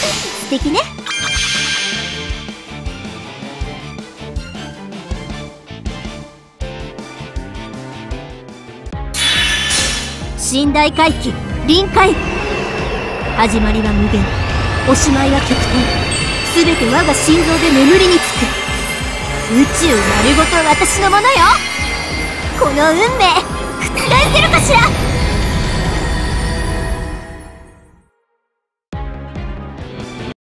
素敵ね。寝台回帰、臨界。始まりは無限、おしまいは極点。すべて我が心臓で眠りにつく。宇宙丸ごと私のものよ。この運命、覆せるかしら。